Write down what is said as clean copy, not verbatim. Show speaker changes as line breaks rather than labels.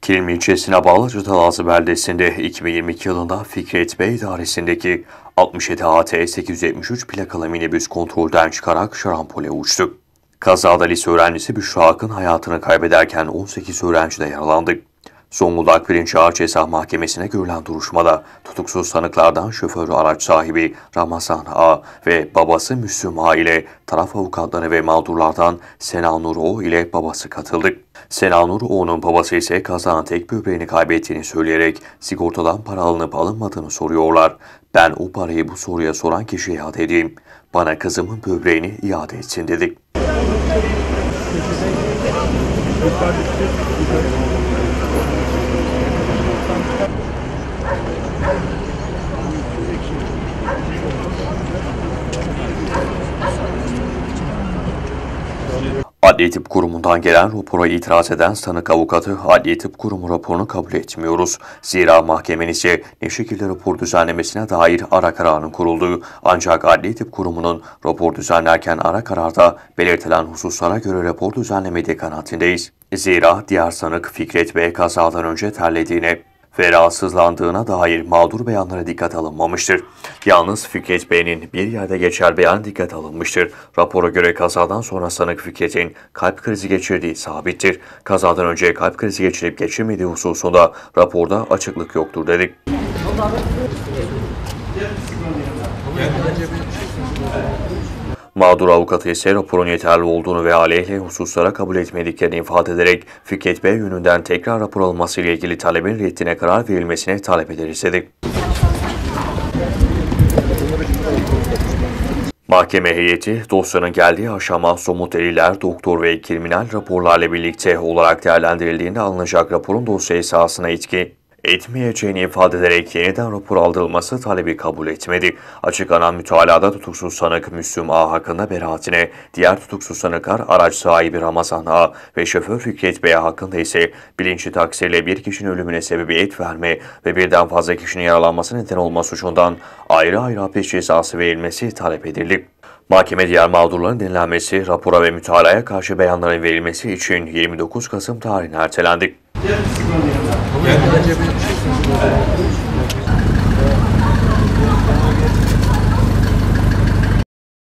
Kilmi ilçesine bağlı Cıtalazı beldesinde 2022 yılında Fikret Bey idaresindeki 67 AT 873 plakalı minibüs kontrolden çıkarak şarampole uçtu. Kazada lise öğrencisi Büşra Akın hayatını kaybederken 18 öğrenci de yaralandı. Zonguldak 1. Ağır Ceza Mahkemesi'ne görülen duruşmada tutuksuz sanıklardan şoförü araç sahibi Ramazan A ve babası Müslüm A ile taraf avukatları ve mağdurlardan Sena Nur O ile babası katıldı. Sena Nur O'nun babası ise kazanın tek böbreğini kaybettiğini söyleyerek sigortadan para alınıp alınmadığını soruyorlar. Ben o parayı bu soruya soran kişiye iade edeyim. Bana kızımın böbreğini iade etsin dedik. Adli Tıp Kurumu'ndan gelen rapora itiraz eden sanık avukatı, Adli Tıp Kurumu raporunu kabul etmiyoruz. Zira mahkemenizce ne şekilde rapor düzenlemesine dair ara kararının kurulduğu, ancak Adli Tıp Kurumu'nun rapor düzenlerken ara kararda belirtilen hususlara göre rapor düzenlemediği kanaatindeyiz. Zira diğer sanık Fikret Bey kazadan önce terlediğine ve rahatsızlandığına dair mağdur beyanlara dikkat alınmamıştır. Yalnız Fikret Bey'in bir yerde geçer beyan dikkat alınmıştır. Rapora göre kazadan sonra sanık Fikret'in kalp krizi geçirdiği sabittir. Kazadan önce kalp krizi geçirip geçirmediği hususunda raporda açıklık yoktur dedik. Mağdur avukatı ise raporun yeterli olduğunu ve aleyhine hususlara kabul etmediklerini ifade ederek Fikret Bey yönünden tekrar rapor alınması ile ilgili talebin reddine karar verilmesine talep ederiz dedik. Mahkeme heyeti dosyanın geldiği aşama somut deliller, doktor ve kriminal raporlarla birlikte olarak değerlendirildiğinde alınacak raporun dosya esasına etki etmeyeceğini ifade ederek yeniden rapor aldırılması talebi kabul etmedi. Açıklanan mütalada tutuksuz sanık Müslüm A hakkında beraatine, diğer tutuksuz sanıklar araç sahibi Ramazan A ve şoför Fikret B hakkında ise bilinçli taksirle bir kişinin ölümüne sebebiyet verme ve birden fazla kişinin yaralanması neden olma suçundan ayrı ayrı hapis cezası verilmesi talep edildi. Mahkeme diğer mağdurların dinlenmesi, rapora ve mütalaya karşı beyanların verilmesi için 29 Kasım tarihine ertelendi.